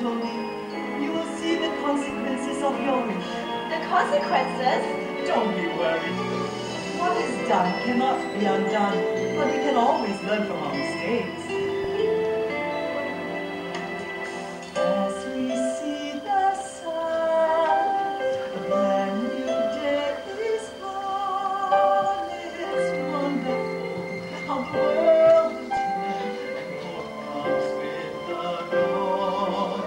told me, you will see the consequences of your wish. The consequences? Don't be worried. What is done cannot be undone, but we can always learn from our mistakes. As we see the sun, a brand new day is born. It's wonderful how the world will turn and comes with the dawn.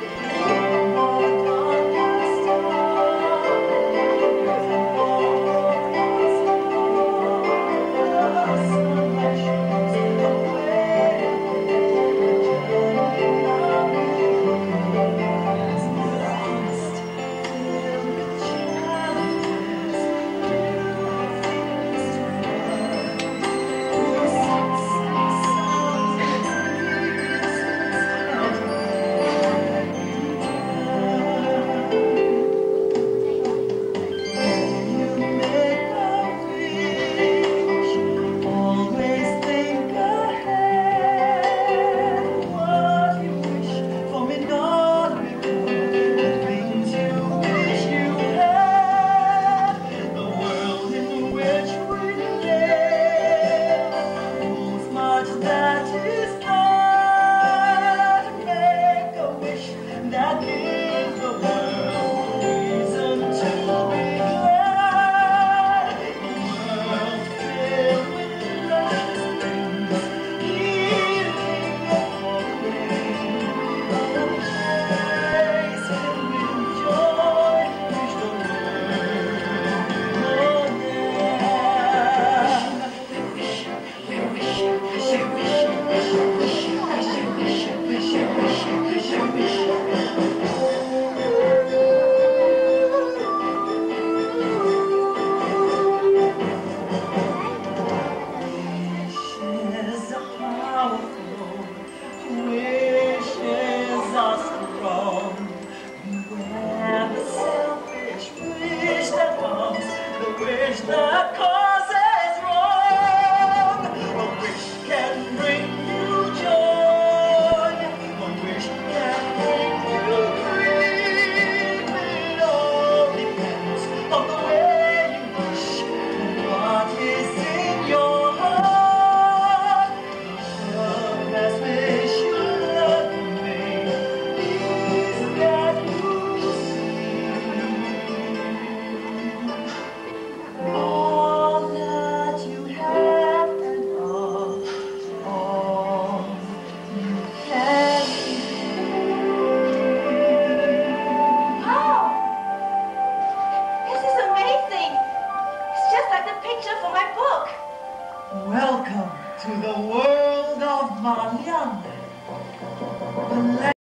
That causes wrong. A wish can bring you joy. A wish can bring you grief. It all depends on the way you wish and what is in your heart. The best wish you love me is that you all that you have and all you can be. Oh! This is amazing! It's just like the picture for my book. Welcome to the world of Marianne.